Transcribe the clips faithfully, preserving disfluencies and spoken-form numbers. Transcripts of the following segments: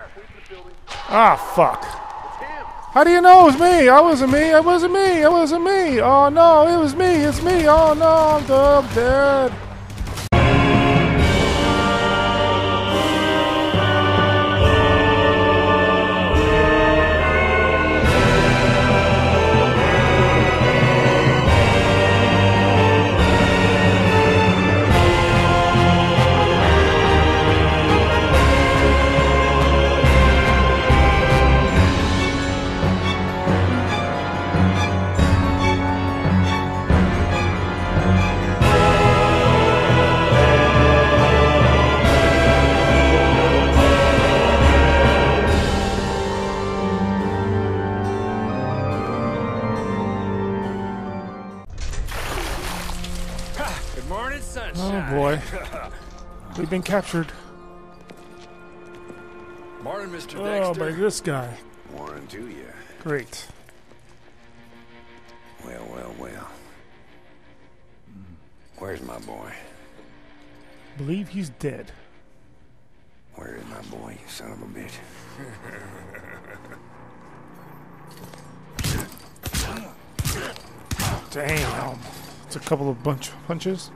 Ah, fuck. How do you know it was me? I wasn't me. It wasn't me. It wasn't me. Oh, no. It was me. It's me. Oh, no. I'm dead. I'm dead. Oh boy. We've been captured. Morning, Mister Oh, Dexter. by this guy. Morning to you. Great. Well, well, well. Where's my boy? Believe he's dead. Where is my boy, you son of a bitch? Damn. It's a couple of bunch of punches.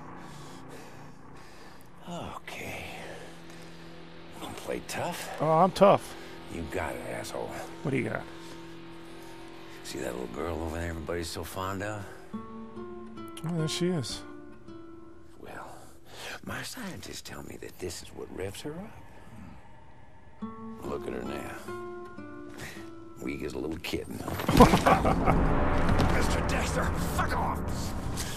Okay. Gonna play tough? Oh, I'm tough. You got it, asshole. What do you got? See that little girl over there everybody's so fond of? Oh, there she is. Well, my scientists tell me that this is what revs her up. Look at her now. Weak as a little kitten. Mister Dexter, fuck off!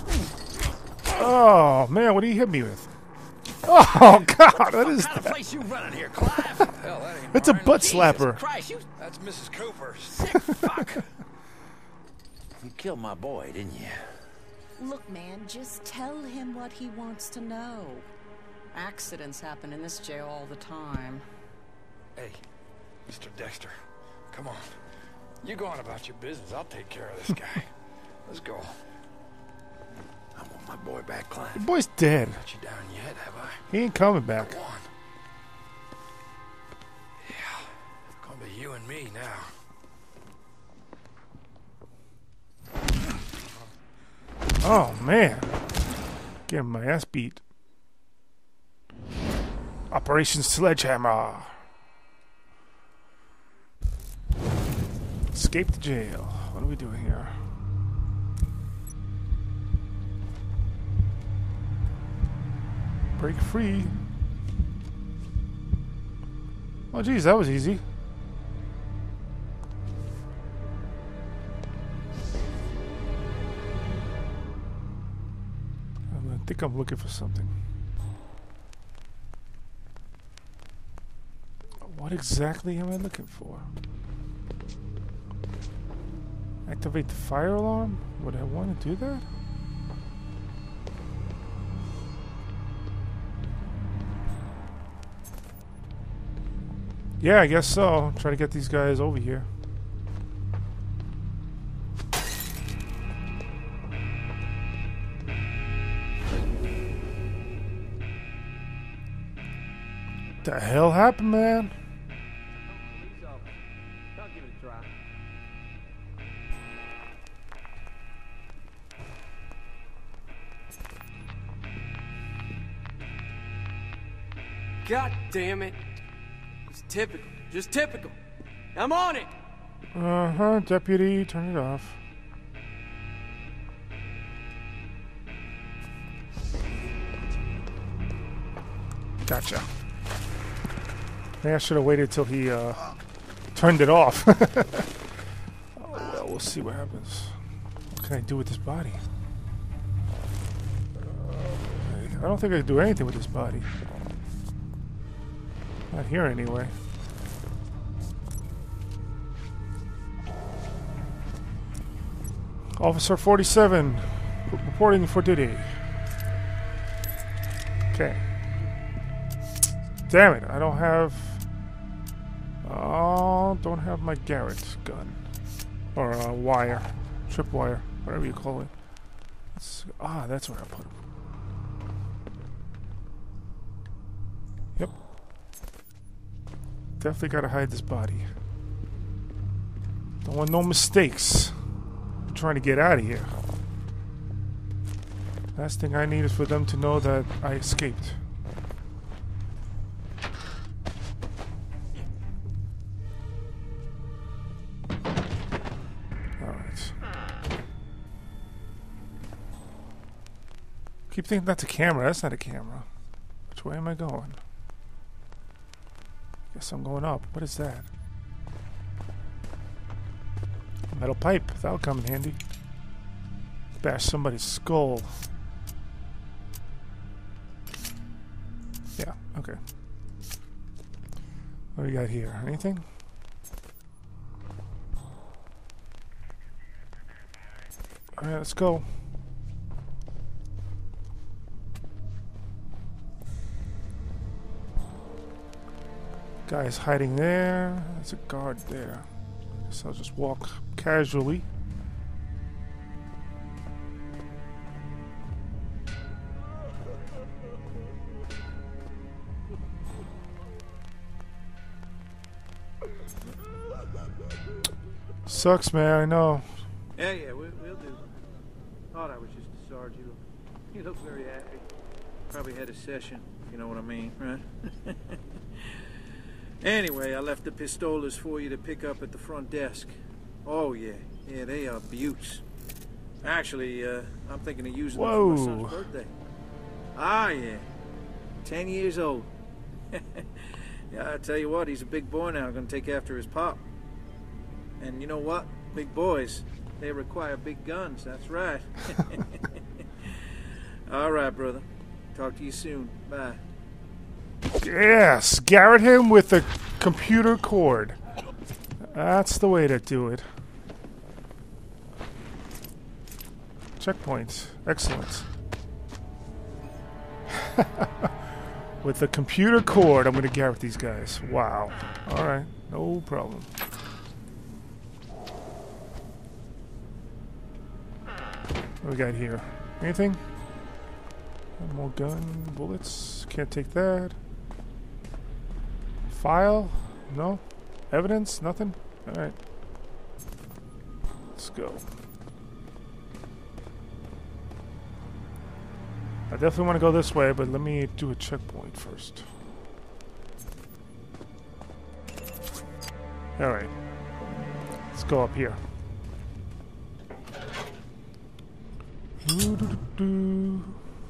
Oh, man, what do you hit me with? Oh, God, what is What kind of that? place you running here, Clive? Hell, that ain't It's a mine. butt Jesus slapper. Christ, you... That's Missus Cooper. Sick fuck. You killed my boy, didn't you? Look, man, just tell him what he wants to know. Accidents happen in this jail all the time. Hey, Mister Dexter, come on. You go on about your business. I'll take care of this guy. Let's go. I want my boy back, Clive. Your boy's dead. Got you down yet, have I? He ain't coming back. Go on. Yeah, gonna be you and me now. Oh, man. Getting my ass beat. Operation Sledgehammer. Escape the jail. What are we doing here? Break free. Oh, geez, that was easy. I think I'm looking for something. What exactly am I looking for? Activate the fire alarm? Would I want to do that? Yeah, I guess so. Try to get these guys over here. The hell happened, man? I'll give it a try. God damn it. It's typical. Just typical. I'm on it. Uh-huh, deputy, turn it off. Gotcha. Maybe I should have waited till he uh, turned it off. Oh, well, we'll see what happens. What can I do with this body? Okay. I don't think I can do anything with this body. Not here anyway. Officer forty-seven, reporting for duty. Okay. Damn it, I don't have... Oh, don't have my Garrett gun. Or uh, wire. Tripwire, whatever you call it. Let's, ah, that's where I put it. Yep. Definitely gotta hide this body. Don't want no mistakes. I'm trying to get out of here. Last thing I need is for them to know that I escaped. Alright. Keep thinking that's a camera. That's not a camera. Which way am I going? Guess I'm going up. What is that? A metal pipe. That'll come in handy. Bash somebody's skull. Yeah, okay. What do we got here? Anything? Alright, let's go. Guy's hiding there. There's a guard there. Guess I'll just walk casually. Sucks, man, I know. Yeah, yeah, we'll, we'll do. Thought I was just a sergeant. He looks very happy. Probably had a session, if you know what I mean, right? Anyway, I left the pistolas for you to pick up at the front desk. Oh, yeah. Yeah, they are beauts. Actually, uh, I'm thinking of using Whoa. them for my son's birthday. Ah, yeah. Ten years old. Yeah, I tell you what, he's a big boy now, gonna take after his pop. And you know what? Big boys, they require big guns, that's right. All right, brother. Talk to you soon. Bye. Yes, Garrett him with the computer cord. That's the way to do it. Checkpoint. Excellent. With the computer cord, I'm going to Garrett these guys. Wow. Alright, no problem. What do we got here? Anything? One more gun, bullets. Can't take that. File? No? Evidence? Nothing? Alright. Let's go. I definitely want to go this way, but let me do a checkpoint first. Alright. Let's go up here. Doo-doo-doo-doo.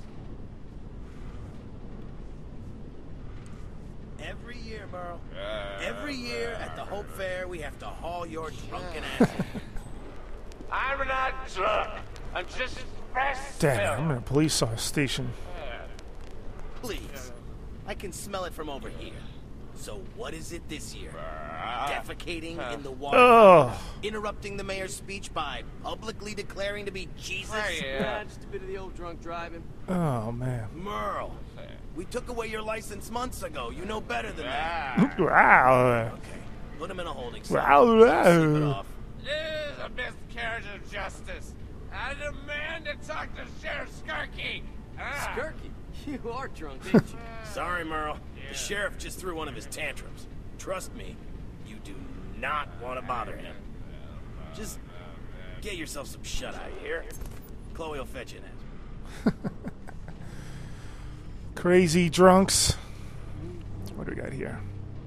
Every year, Merle. Every year at the Hope Fair, we have to haul your drunken ass. I'm not drunk. I'm just fast. Damn, I'm in a police station. Please. I can smell it from over here. So what is it this year? Defecating in the water. Ugh. Interrupting the mayor's speech by publicly declaring to be Jesus. Yeah, just a bit of the old drunk driving. Oh, man. Merle, we took away your license months ago. You know better than that. Wow. Okay, put him in a holding cell. Wow. Sleep it off. This is a miscarriage of justice. I demand to talk to Sheriff Skirky. Ah. Skirky, you are drunk, ain't you? Sorry, Merle. The sheriff just threw one of his tantrums. Trust me, you do not want to bother him. Just get yourself some shut-eye here. Chloe will fetch you that. Crazy drunks. What do we got here?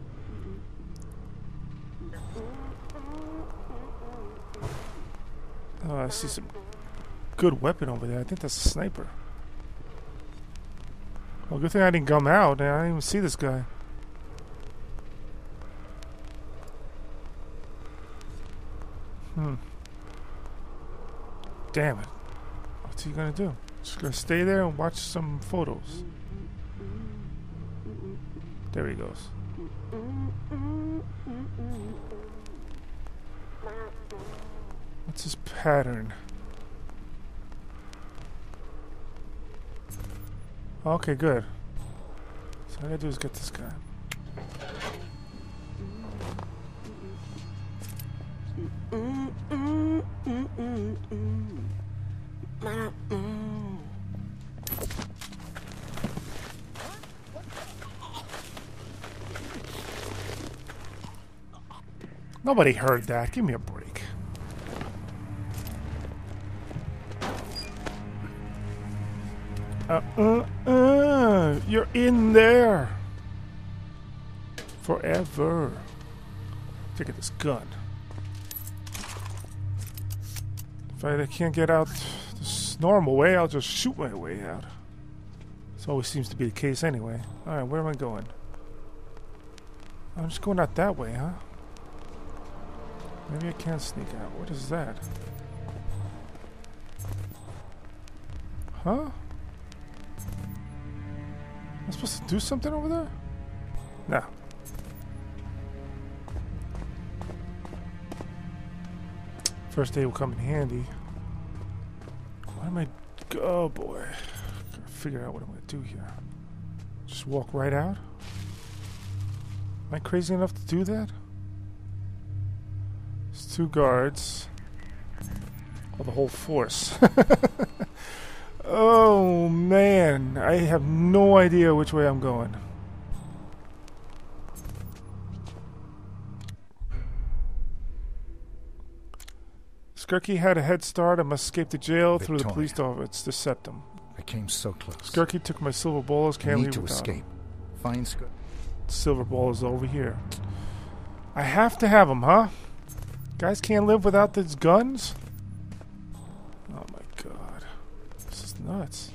Oh, I see some good weapon over there. I think that's a sniper. Well, good thing I didn't gum out. I didn't even see this guy. Hmm. Damn it. What's he gonna do? Just gonna stay there and watch some photos. There he goes. What's his pattern? Okay, good. So all I gotta do is get this guy. Nobody heard that. Give me a break. Uh, uh, uh. You're in there. Forever. Look at this gun. If I can't get out this normal way, I'll just shoot my way out. This always seems to be the case anyway. Alright, where am I going? I'm just going out that way, huh? Maybe I can't sneak out. What is that? Huh? Am I supposed to do something over there? No. First aid will come in handy. What am I... Oh boy. Gotta figure out what I'm gonna do here. Just walk right out? Am I crazy enough to do that? There's two guards. Oh, the whole force. Oh man, I have no idea which way I'm going. Skirky had a head start. I must escape the jail through the police office to Septum. I came so close. Skirky took my silver balls. Can't need leave to without escape. him. Find Skirky. Silver ball is over here. I have to have them, huh? Guys can't live without these guns? Oh my god. This is nuts.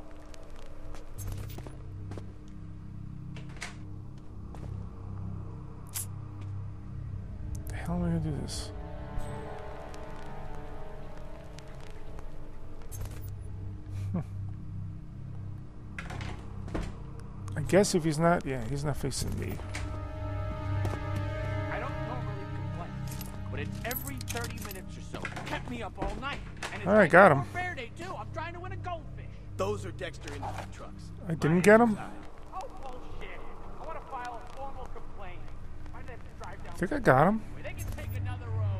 The hell am I gonna do this? I guess if he's not, yeah, he's not facing me. I don't normally complain, but it's every thirty minutes or so. It kept me up all night. And it's All right, got him. fair day too. I'm trying to win a goldfish. Those are Dexter Industry trucks. I didn't get him. Oh bullshit! I want to file a formal complaint. Why did I have to drive down? I think I got him. They can take another road.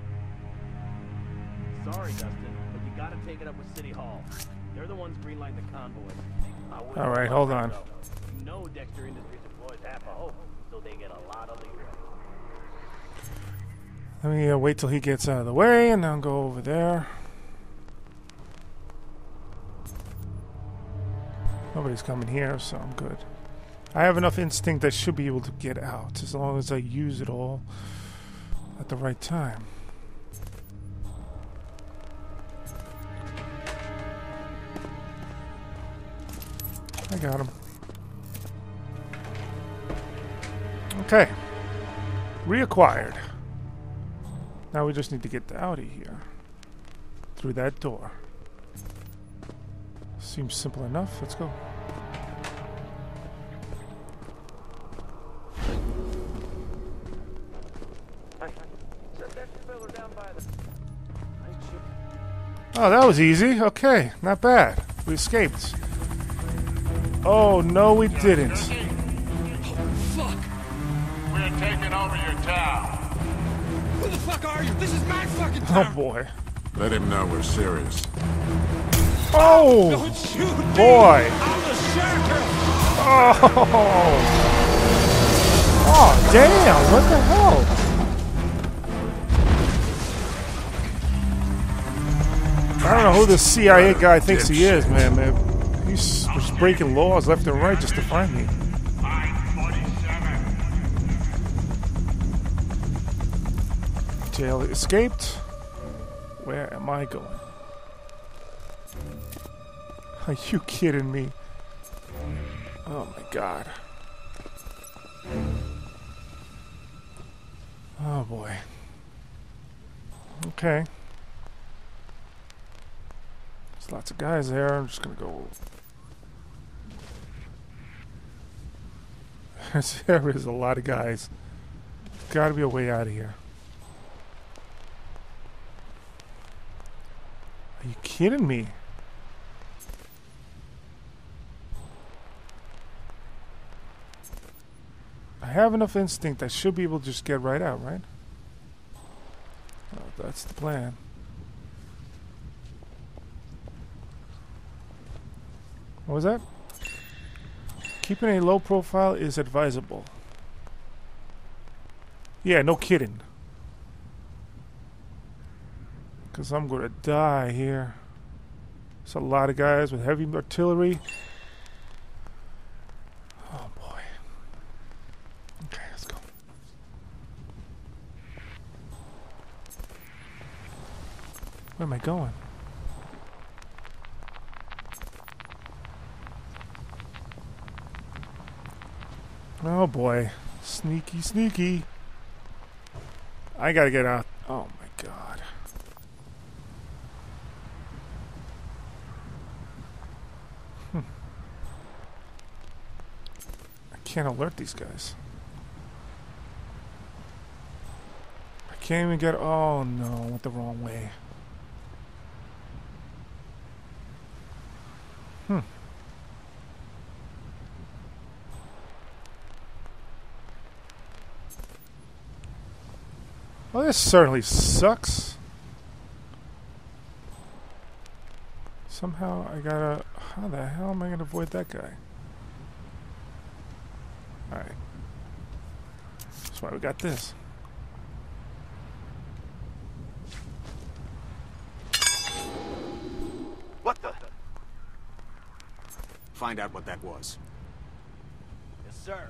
Sorry, Dustin, but you gotta take it up with City Hall. They're the ones greenlighting the convoy. All right, hold on. You know Dexter Industries employs half a hope, so they get a lot of leeway. Let me uh, wait till he gets out of the way, and then go over there. Nobody's coming here, so I'm good. I have enough instinct I should be able to get out, as long as I use it all at the right time. I got him. Okay. Reacquired. Now we just need to get out of here. Through that door. Seems simple enough. Let's go. Oh, that was easy. Okay, not bad. We escaped. Oh, no, we didn't. Oh, fuck! We're taking over your town. Who the fuck are you? This is my fucking Oh, town! boy. Let him know we're serious. Oh, Don't shoot me! boy. I'm the sheriff! Oh. Oh, damn. What the hell? I don't know who this C I A guy thinks he is, man, man. He's just breaking laws left and right just to find me. Jail escaped. Where am I going? Are you kidding me? Oh my god. Oh boy. Okay. There's lots of guys there. I'm just gonna go. There is a lot of guys. There's gotta be a way out of here. Are you kidding me? I have enough instinct. I should be able to just get right out, right? Oh, that's the plan. What was that? Keeping a low profile is advisable. Yeah, no kidding. Because I'm going to die here. There's a lot of guys with heavy artillery. Oh boy. Okay, let's go. Where am I going? Oh boy. Sneaky, sneaky. I gotta get out. Oh my god. Hmm. I can't alert these guys. I can't even get. Oh no, I went the wrong way. Hmm. Well, this certainly sucks. Somehow I gotta... How the hell am I gonna avoid that guy? Alright. That's why we got this. What the? Find out what that was. Yes, sir.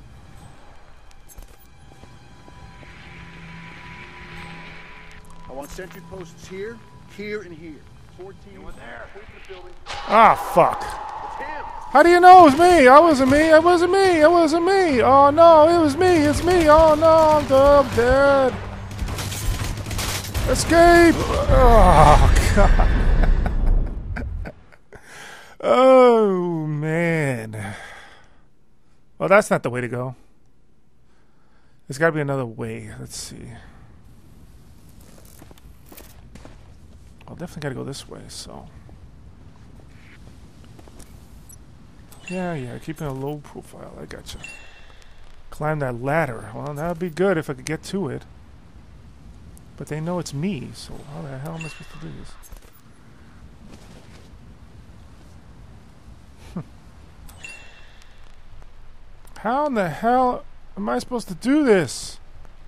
I want sentry posts here, here, and here. fourteen. There. Ah, fuck. How do you know it was me? I wasn't me. I wasn't me. I wasn't me. Oh no, it was me. It's me. Oh no, I'm dead. I'm dead. Escape. Oh god. Oh man. Well, that's not the way to go. There's got to be another way. Let's see. I'll definitely got to go this way, so. Yeah, yeah, keeping a low profile. I gotcha. Climb that ladder. Well, that would be good if I could get to it. But they know it's me, so how the hell am I supposed to do this? How in the hell am I supposed to do this?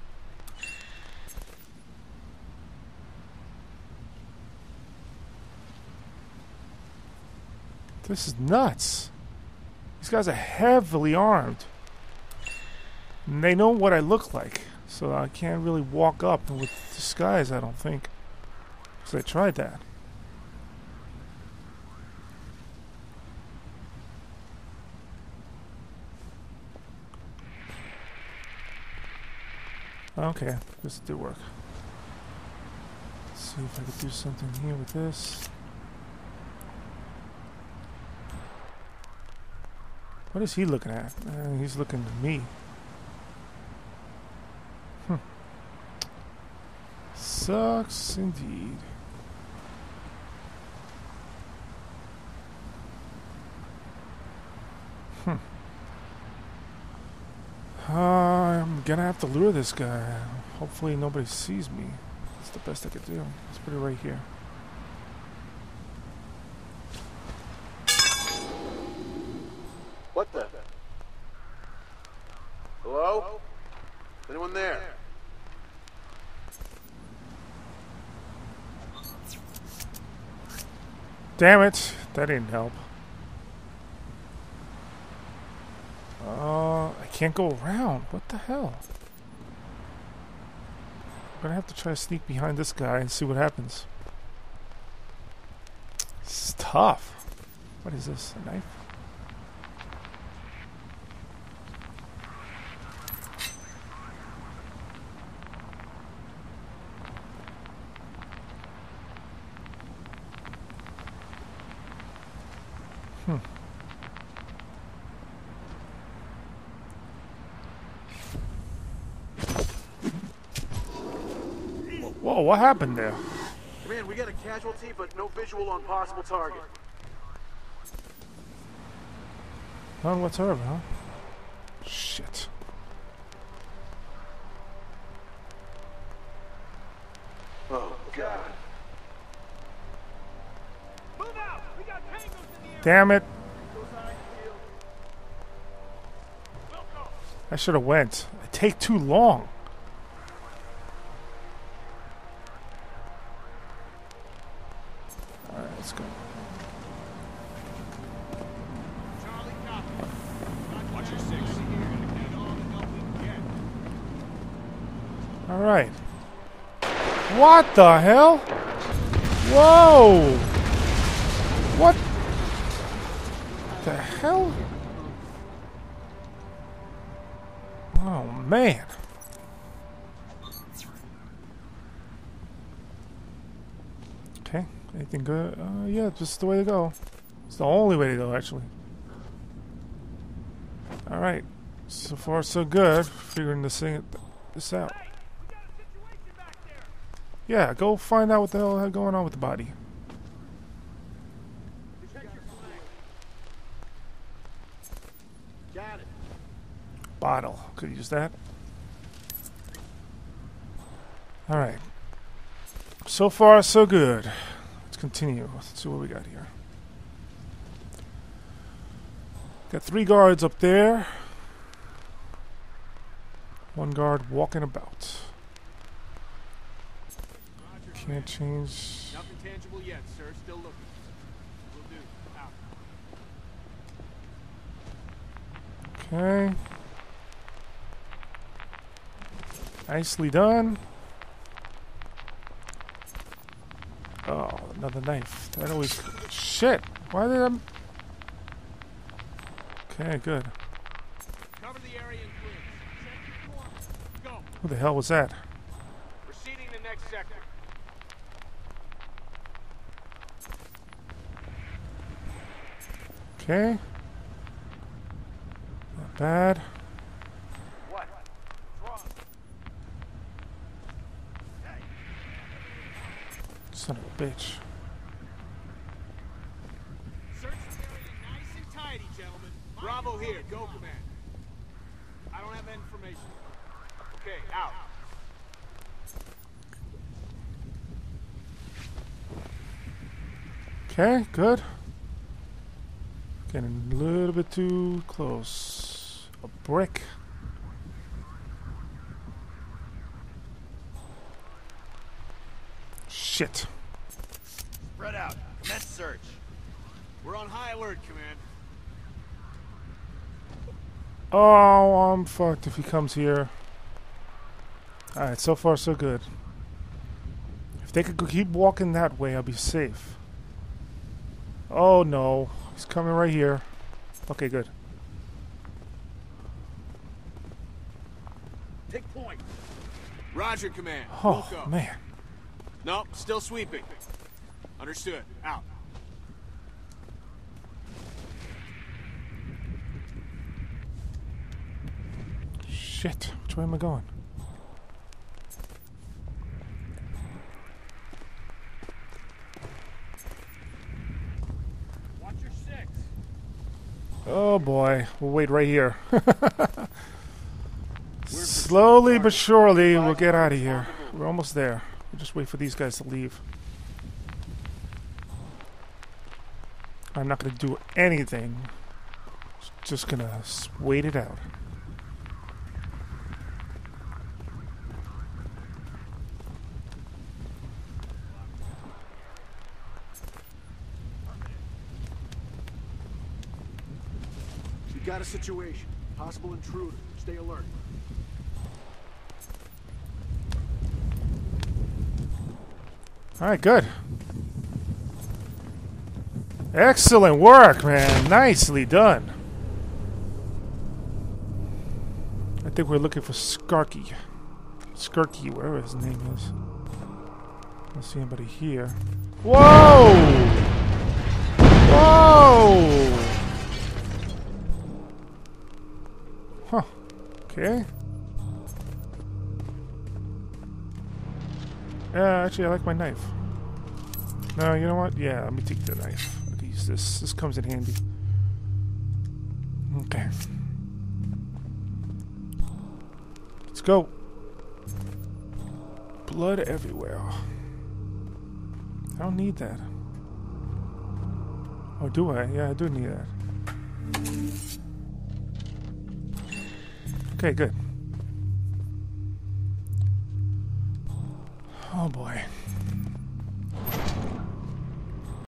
This is nuts. These guys are heavily armed. And they know what I look like. So I can't really walk up with disguise, I don't think. Because I tried that. Okay, this did work. Let's see if I could do something here with this. What is he looking at? Uh, he's looking at me. Hmm. Sucks indeed. Hmm. Uh, I'm gonna have to lure this guy. Hopefully nobody sees me. That's the best I could do. Let's put it right here. What the? Hello? Anyone there? Damn it! That didn't help. Uh, I can't go around. What the hell? I'm gonna have to try to sneak behind this guy and see what happens. It's tough. What is this? A knife? Hmm. Whoa, what happened there? Man, we got a casualty, but no visual on possible target. None whatsoever, huh? Shit. Oh, God. Move out! We got tangos in the air! Damn it. I should have went. It take too long. Alright. What the hell? Whoa! What the hell? Oh, man. Okay. Anything good? Uh, yeah, just the way to go. It's the only way to go, actually. Alright. So far, so good. Figuring this thing, this out. Yeah, go find out what the hell is going on with the body. Got it. Bottle. Could use that. Alright. So far, so good. Let's continue. Let's see what we got here. Got three guards up there. One guard walking about. Can't change. Nothing tangible yet, sir. Still looking. Will do. Out. Okay. Nicely done. Oh, another knife. That always... Shit! Why did I... Okay, good. Cover the area and clear. Check your corners. Go. Who the hell was that? Proceeding to next sector. Okay. Not bad. What? What's wrong? Son of a bitch. Search the area nice and tidy, gentlemen. Bravo here. Go, command. I don't have that information. Okay, out. Okay, good. Getting a little bit too close. A brick. Shit. Spread out. Commence search. We're on high alert, command. Oh, I'm fucked if he comes here. Alright, so far so good. If they could go keep walking that way, I'll be safe. Oh no, he's coming right here. Okay, good. Take point. Roger, command. Oh, Won't go. man. Nope, still sweeping. Understood. Out. Shit, which way am I going? Watch your six. Oh boy, we'll wait right here. Slowly but surely, we'll get out of here. We're almost there. We'll just wait for these guys to leave. I'm not going to do anything. Just going to wait it out. We got a situation. Possible intruder. Stay alert. Alright, good. Excellent work, man. Nicely done. I think we're looking for Skarky. Skarky, wherever his name is. I don't see anybody here. Whoa! Whoa! Huh. Okay. Yeah, actually, I like my knife. No, you know what? Yeah, let me take the knife. I'll use this. This comes in handy. Okay. Let's go. Blood everywhere. I don't need that. Oh, do I? Yeah, I do need that. Okay, good. Oh boy.